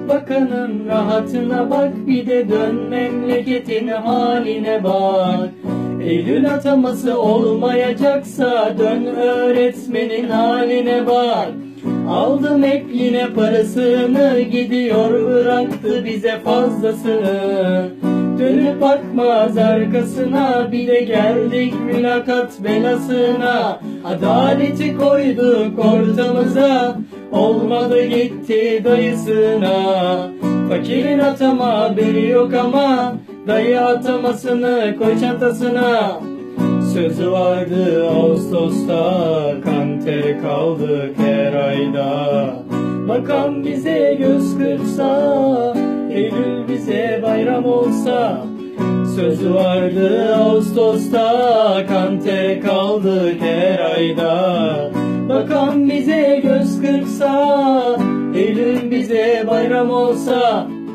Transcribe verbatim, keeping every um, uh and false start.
bakanın rahatına bak, bir de dön memleketin haline bak. Eylül ataması olmayacaksa dön öğretmenin haline bak. Aldım hep yine parasını, gidiyor bıraktı bize fazlasını. Dönüp bakmaz arkasına, bir de geldik mülakat belasına. Adaleti koyduk ortamıza, olmadı gitti dayısına. Fakirin atama haberi yok ama, dayı atamasını koy çantasına. Sözü vardı Ağustos'ta, kan ter kaldık her ayda. Bakan bize göz kırpsa, Eylül bize bayram olsa. Sözü vardı Ağustos'ta, kan ter kaldık her ayda. Bakan bize göz kırpsa, Eylül bize bayram olsa.